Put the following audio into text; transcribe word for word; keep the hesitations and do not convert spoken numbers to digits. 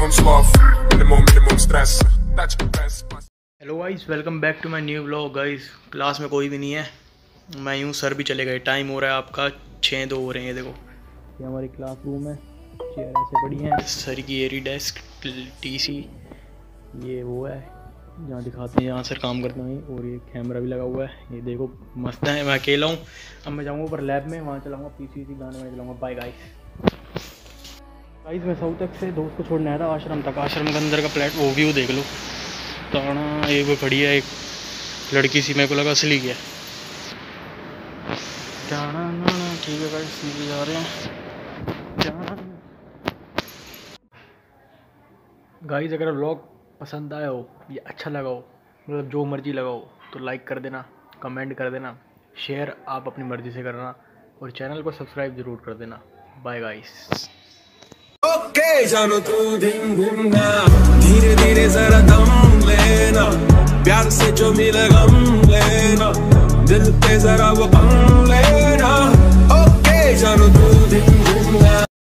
minimum sloth, minimum minimum stress. That's the best. Hello guys, welcome back to my new vlog. Guys class में कोई भी नहीं है, मैं यूँ सर भी चले गए। टाइम हो रहा है आपका छः दो हो रहे हैं। देखो ये हमारी क्लास रूम है, चेयर ऐसे पड़ी हैं, सर की एरी डेस्क टीसी, ये वो है जहाँ दिखाते हैं, यहाँ सर काम करते हैं। और ये कैमरा भी लगा हुआ है, ये देखो मस्त है। मैं अकेला हूँ, अब मैं जाऊँगा ऊपर लैब में, वहाँ चलाऊँगा पीसी सी गाने वाने चलाऊँगा। Bye guys. गाइस मैं साउथ तक से दोस्त को छोड़ने आया था आश्रम तक। आश्रम के अंदर का प्लेट वो व्यू देख लो। ताना एक वो खड़ी है, एक लड़की सी, मेरे को लगा असली है। जाना ना ठीक है गाइस, नीचे जा रहे हैं। जाना गाइस, अगर व्लॉग पसंद आया हो या अच्छा लगा हो, मतलब जो मर्जी लगा हो, तो लाइक कर देना, कमेंट कर देना, शेयर आप अपनी मर्जी से करना, और चैनल को सब्सक्राइब जरूर कर देना। Bye guys. ओके जानो तू धिम धिम ना, धीरे धीरे जरा दम लेना, प्यार से जो मिले गम लेना, दिल पे जरा वो गम लेना।